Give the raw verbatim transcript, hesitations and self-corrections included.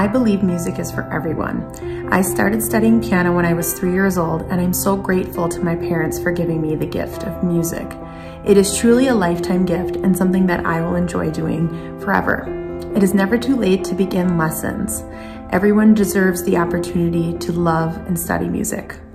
I believe music is for everyone. I started studying piano when I was three years old, and I'm so grateful to my parents for giving me the gift of music. It is truly a lifetime gift and something that I will enjoy doing forever. It is never too late to begin lessons. Everyone deserves the opportunity to love and study music.